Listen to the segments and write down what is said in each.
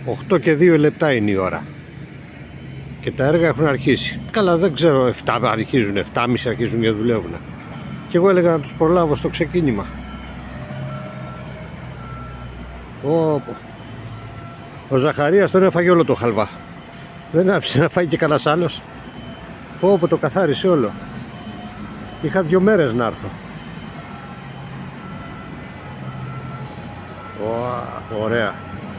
8 και 2 λεπτά είναι η ώρα και τα έργα έχουν αρχίσει. Καλά, δεν ξέρω, 7 αρχίζουν, 7.30 αρχίζουν και δουλεύουν. Και εγώ έλεγα να τους προλάβω στο ξεκίνημα. Ο Ζαχαρίας τον έφαγε όλο το χαλβά. Δεν άφησε να φάει και κανένας άλλος. Πω, το καθάρισε όλο. Είχα 2 μέρες να έρθω. Ωραία.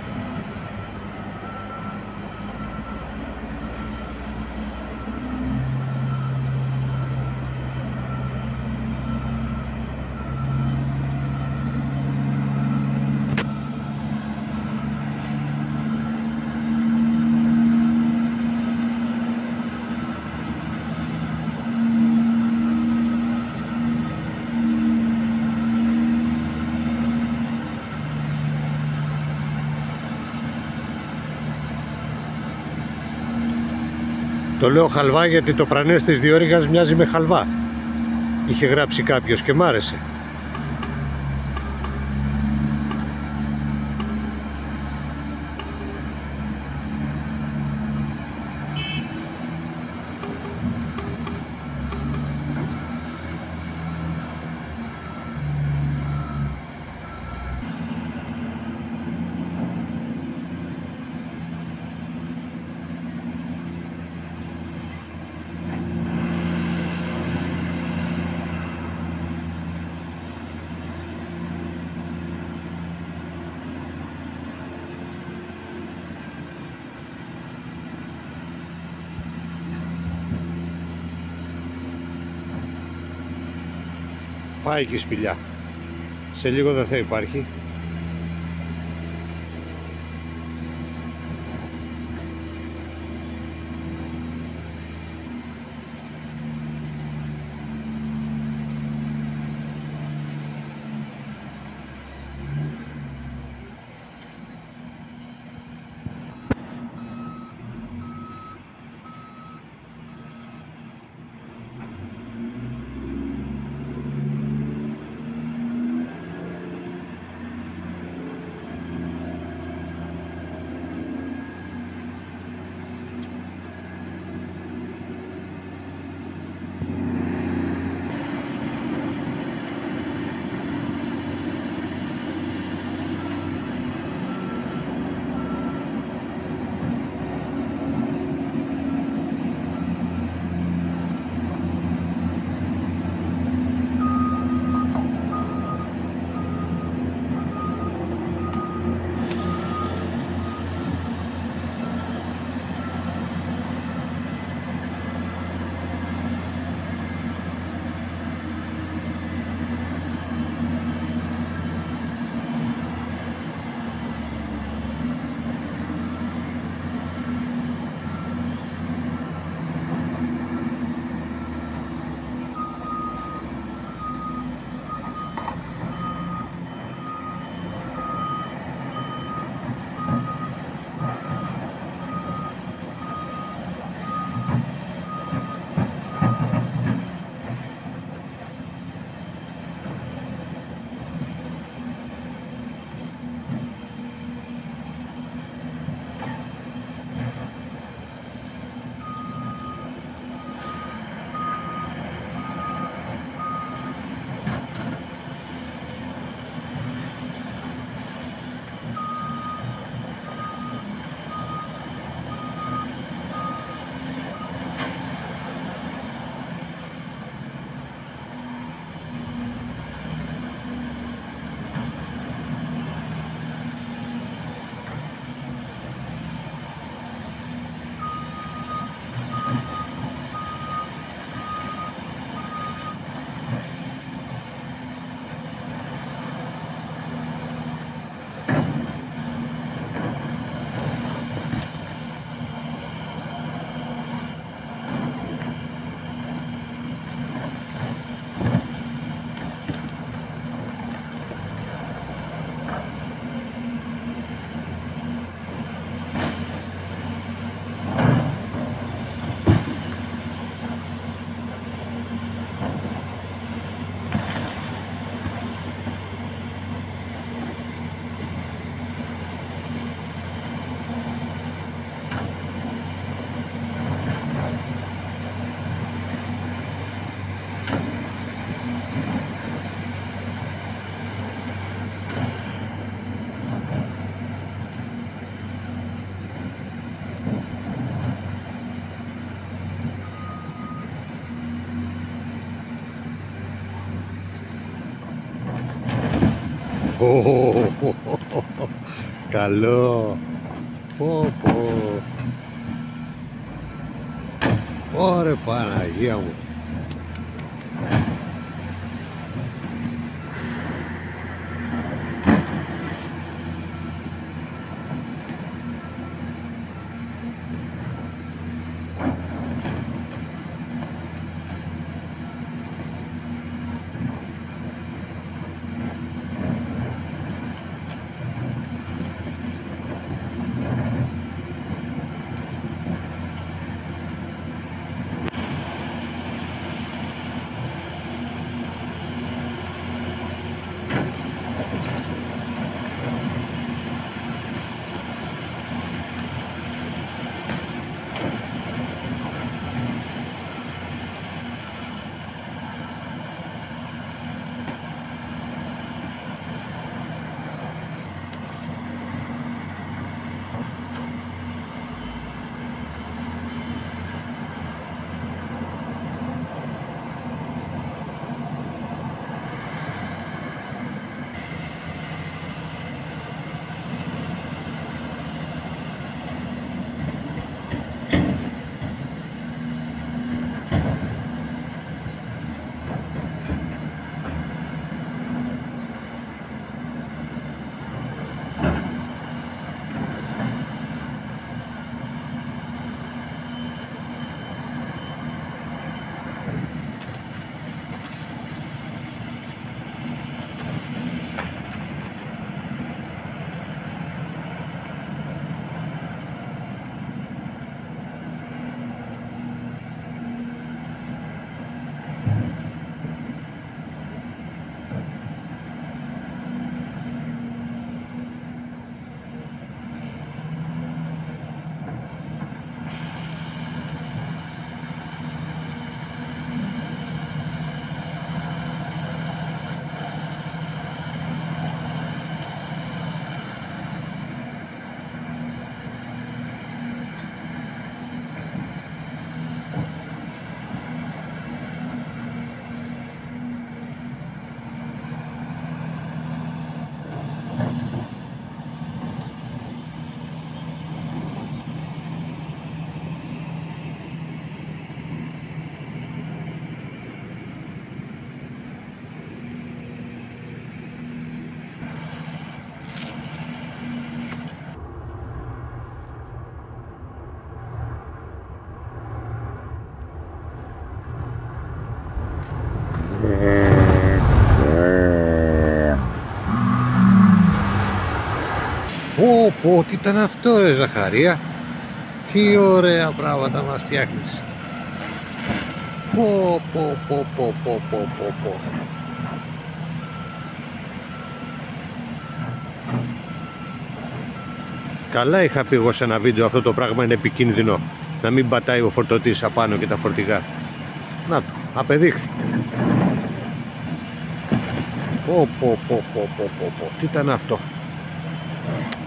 Το λέω χαλβά γιατί το πρανές της διόρυγας μοιάζει με χαλβά. Είχε γράψει κάποιος και μ' άρεσε. Πάει και η σπηλιά. Σε λίγο δεν θα υπάρχει. Καλό. Πω πω. Ωρε Παναγία μου. Πω, τι ήταν αυτό ρε Ζαχαρία. Τι ωραία πράγματα μας φτιάχνεις. Πω. Καλά είχα πει εγώ σε ένα βίντεο, αυτό το πράγμα είναι επικίνδυνο. Να μην πατάει ο φορτωτής απάνω και τα φορτηγά. Να το, απεδείχθη. Πω, τι ήταν αυτό.